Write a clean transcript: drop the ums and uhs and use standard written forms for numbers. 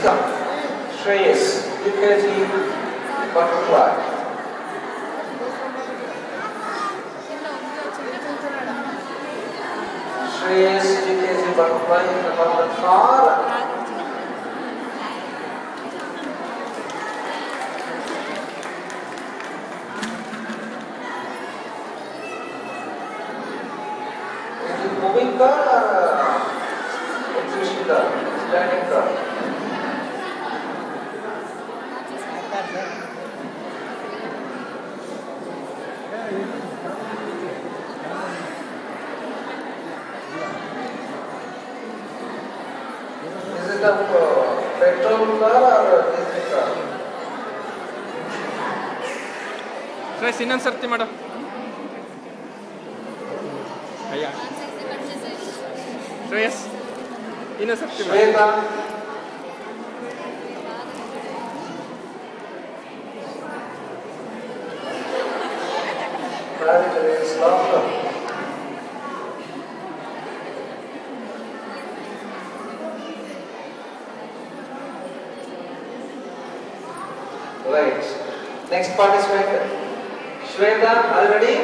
come. Shreyas, UKG butterfly. Shreyas, UKG butterfly in the far. Is it moving car or exhibition car? Standing car? Is it a petrol car or diesel car? Shreyas, ಇನ್ನೊಂದು ಸರ್ತಿ ಮಾಡು. ಅಯ್ಯ Shreyas, ಇನ್ನೊಂದು ಸರ್ತಿ ಮಾಡು. Shweta. Very slow. Right. Next participant, Shweta, already.